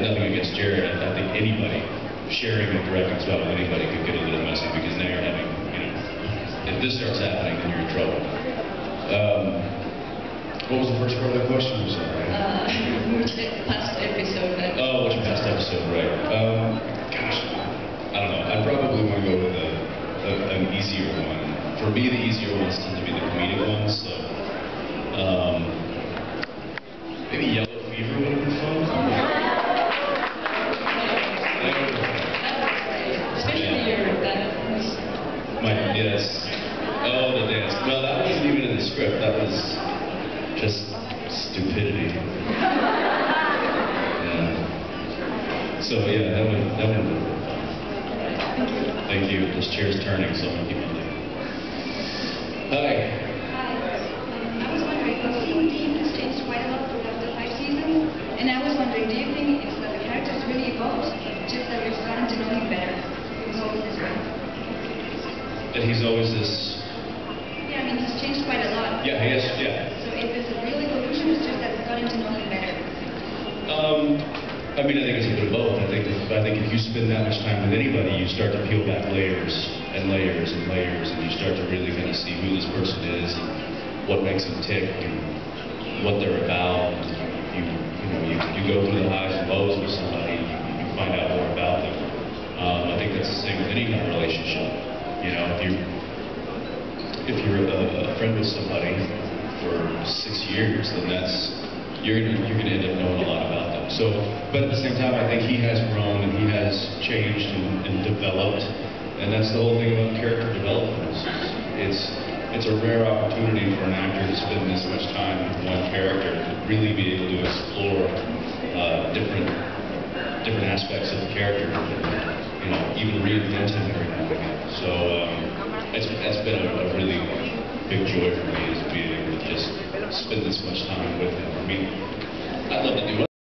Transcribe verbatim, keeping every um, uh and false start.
nothing against Jared. I think anybody sharing a direct spot with anybody could get a little messy because now you're having, you know, if this starts happening, then you're in trouble. Um, what was the first part of that question? I'm sorry. Uh, which past episode? That oh, which past episode, right. Um, gosh, I don't know. I'd probably want to go with a, a, an easier one. For me, the easier ones tend to be the comedic ones, so um, maybe Yellow Fever would have been fun. Especially your dance. My, yes. Oh, the dance. No, that wasn't even in the script. That was just stupidity. Yeah. So yeah, that would that would. Thank you. This chair's turning, so I'm gonna keep on doing. Hi. Hi. Um, I was wondering, the theme has changed quite a lot throughout the five seasons, and I was wondering, do you think it's that the characters really evolved, just that we've gotten to know him better? He was always this way. That he's always this. Yeah, I mean, he's changed quite a lot. Yeah, he is. Yeah. So if it's a real evolution, it's just that we've gotten to know him better. Um, I mean, I think it's a bit of both. I think if, I think if you spend that much time with anybody, you start to peel back layers and layers and layers, and you start to really kind of see who this person is and what makes them tick and what they're about. You, you know, you, you go through the highs and lows with somebody, you, you find out more about them. Um, I think that's the same with any kind of relationship. You know, if you if you're a, a friend with somebody for six years, then that's you're gonna you're gonna end up knowing a lot about them. So, but at the same time, I think he has grown and he has changed and, and developed, and that's the whole thing about character development. It's it's, it's a rare opportunity for an actor to spend this much time with one character to really be able to explore uh, different different aspects of the character, you know, even reinvent him every now and again. So um, it's it's been a, a really big joy for me is being able to just spend this much time with him. I mean, I'd love to do it.